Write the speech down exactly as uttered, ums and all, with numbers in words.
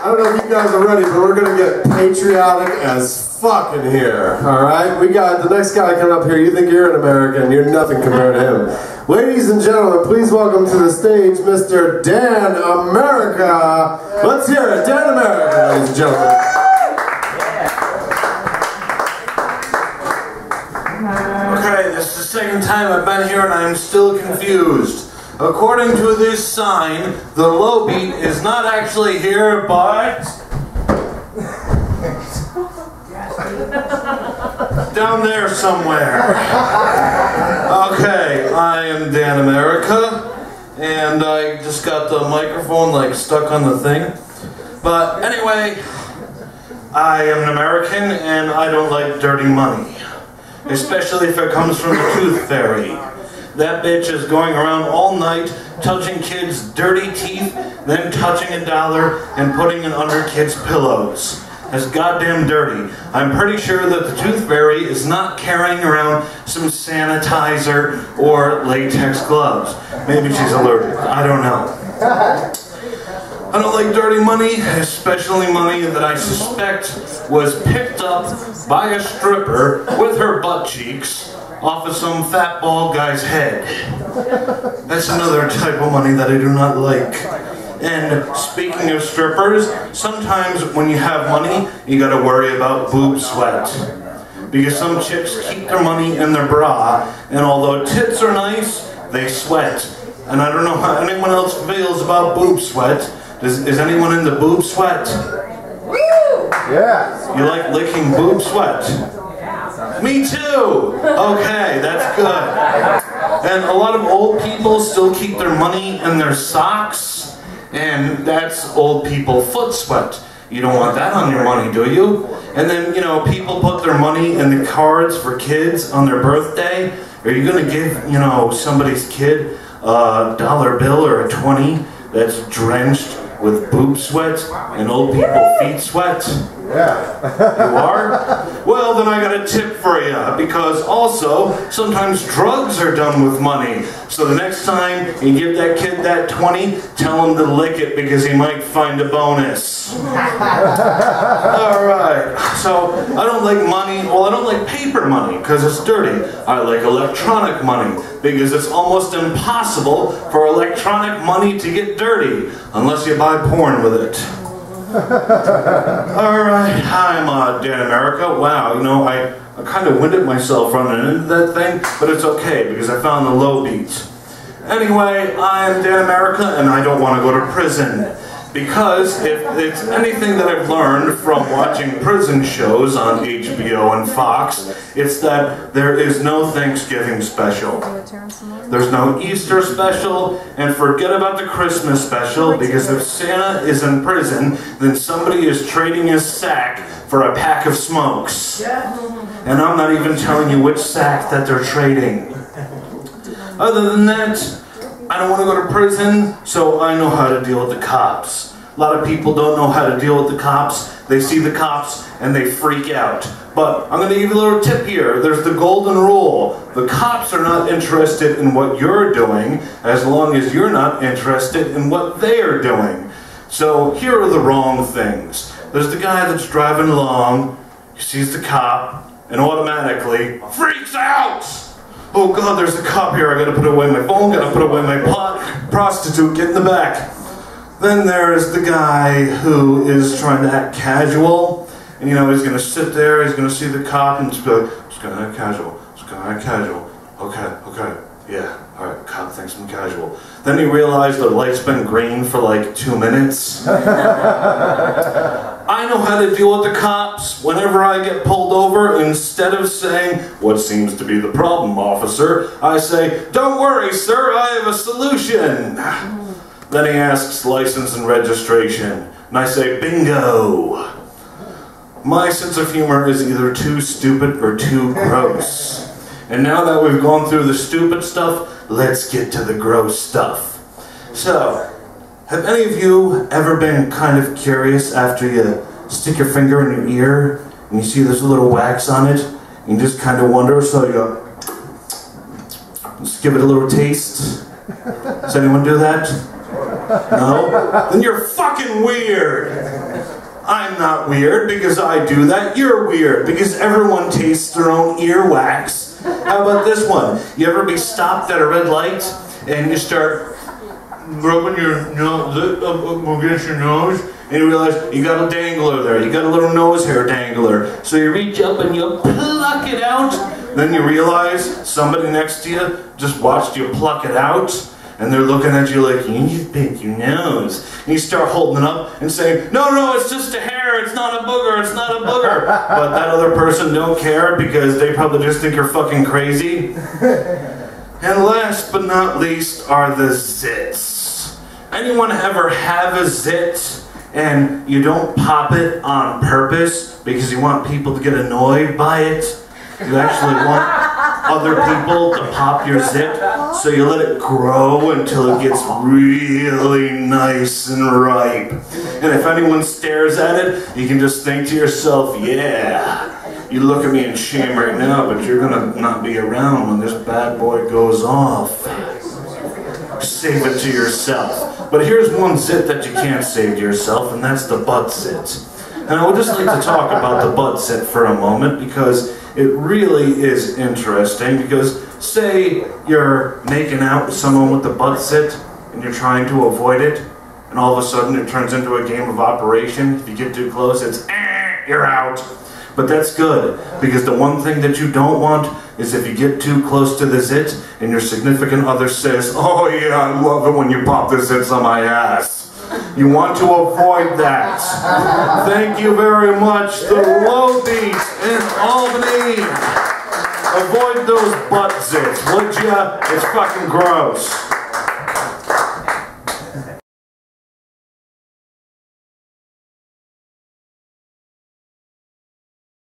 I don't know if you guys are ready, but we're gonna get patriotic as fuck in here, alright? We got the next guy coming up here. You think you're an American, you're nothing compared to him. Ladies and gentlemen, please welcome to the stage Mister Dan America. Let's hear it, Dan America, ladies and gentlemen. Okay, this is the second time I've been here and I'm still confused. According to this sign, the low beat is not actually here, but down there somewhere. Okay, I am Dan America, and I just got the microphone like stuck on the thing. But anyway, I am an American and I don't like dirty money. Especially if it comes from the Tooth Fairy. That bitch is going around all night, touching kids' dirty teeth, then touching a dollar and putting it under kids' pillows. That's goddamn dirty. I'm pretty sure that the Tooth Fairy is not carrying around some sanitizer or latex gloves. Maybe she's allergic. I don't know. I don't like dirty money, especially money that I suspect was picked up by a stripper with her butt cheeks off of some fat bald guy's head. That's another type of money that I do not like. And speaking of strippers, sometimes when you have money, you gotta worry about boob sweat. Because some chicks keep their money in their bra, and although tits are nice, they sweat. And I don't know how anyone else feels about boob sweat. Is, is anyone in the boob sweat? Woo! Yeah. You like licking boob sweat? Me too! Okay, that's good. And a lot of old people still keep their money in their socks, and that's old people foot sweat. You don't want that on your money, do you? And then, you know, people put their money in the cards for kids on their birthday. Are you gonna give, you know, somebody's kid a dollar bill or a twenty that's drenched with boob sweat and old people feet sweat? Yeah. You are? Well, then I got a tip for you, because also, sometimes drugs are done with money. So the next time you give that kid that twenty, tell him to lick it because he might find a bonus. Alright, so I don't like money, well I don't like paper money because it's dirty. I like electronic money because it's almost impossible for electronic money to get dirty unless you buy porn with it. Alright, I'm uh, Dan America. Wow, you know, I, I kind of winded myself running into that thing, but it's okay because I found the low beat. Anyway, I'm Dan America and I don't want to go to prison. Because if it's anything that I've learned from watching prison shows on H B O and Fox, it's that there is no Thanksgiving special. There's no Easter special, and forget about the Christmas special, because if Santa is in prison, then somebody is trading his sack for a pack of smokes. And I'm not even telling you which sack that they're trading. Other than that, I don't want to go to prison, so I know how to deal with the cops. A lot of people don't know how to deal with the cops. They see the cops and they freak out. But I'm going to give you a little tip here. There's the golden rule. The cops are not interested in what you're doing as long as you're not interested in what they are doing. So here are the wrong things. There's the guy that's driving along, he sees the cop, and automatically freaks out! Oh God, there's a cop here, I gotta put away my phone, gotta put away my pot, prostitute, get in the back. Then there's the guy who is trying to act casual, and you know, he's gonna sit there, he's gonna see the cop, and just be like, just gonna act casual, just gonna act casual, okay, okay, yeah, alright, cop thinks I'm casual. Then he realized the light's been green for like two minutes. I know how to deal with the cops. Whenever I get pulled over, instead of saying, what seems to be the problem, officer, I say, don't worry, sir, I have a solution. Then he asks license and registration, and I say, bingo. My sense of humor is either too stupid or too gross. And now that we've gone through the stupid stuff, let's get to the gross stuff. So, have any of you ever been kind of curious after you stick your finger in your ear and you see there's a little wax on it and you just kind of wonder, so you go, just give it a little taste? Does anyone do that? No? Then you're fucking weird! I'm not weird because I do that. You're weird because everyone tastes their own earwax. How about this one? You ever be stopped at a red light and you start rubbing your nose up against your nose and you realize you got a dangler there. You got a little nose hair dangler. So you reach up and you pluck it out. Then you realize somebody next to you just watched you pluck it out. And they're looking at you like, you need to pick your nose. And you start holding it up and saying, no, no, it's just a hair, it's not a booger, it's not a booger. But that other person don't care because they probably just think you're fucking crazy. And last but not least are the zits. Anyone ever have a zit and you don't pop it on purpose because you want people to get annoyed by it? You actually want other people to pop your zit, so you let it grow until it gets really nice and ripe. And if anyone stares at it, you can just think to yourself, yeah, you look at me in shame right now, but you're gonna not be around when this bad boy goes off. Save it to yourself. But here's one zit that you can't save to yourself, and that's the butt zit. And I would just like to talk about the butt zit for a moment because it really is interesting, because say you're making out with someone with the butt zit and you're trying to avoid it, and all of a sudden it turns into a game of Operation. If you get too close, it's eh, you're out. But that's good, because the one thing that you don't want is if you get too close to the zit and your significant other says, oh yeah, I love it when you pop the zits on my ass. You want to avoid that. Thank you very much, the Low Beat in Albany. Avoid those butt zits, would ya? It's fucking gross.